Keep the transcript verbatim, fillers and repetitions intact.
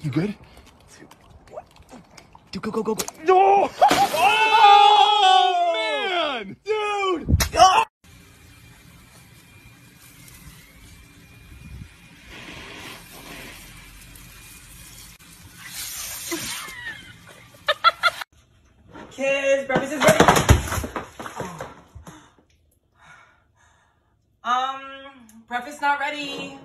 You good? Dude, go, go, go, go. No! Oh, man! Dude! Oh! Kids, breakfast is ready. Um, breakfast not ready.